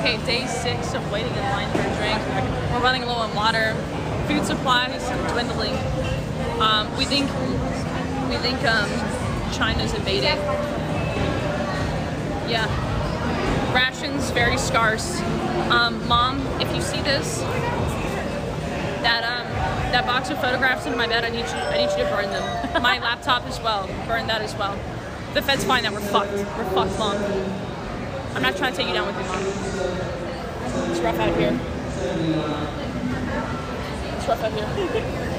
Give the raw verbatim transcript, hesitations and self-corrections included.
Okay, day six of waiting in line for a drink. We're running low on water. Food supplies dwindling. Um, we think we think um, China's invading. Yeah. Rations very scarce. Um, Mom, if you see this, that um that box of photographs into my bed, I need you I need you to burn them. My laptop as well. Burn that as well. The Feds find that we're fucked. We're fucked, Mom. I'm not trying to take you down with me, Mom. It's rough out here. It's rough out here.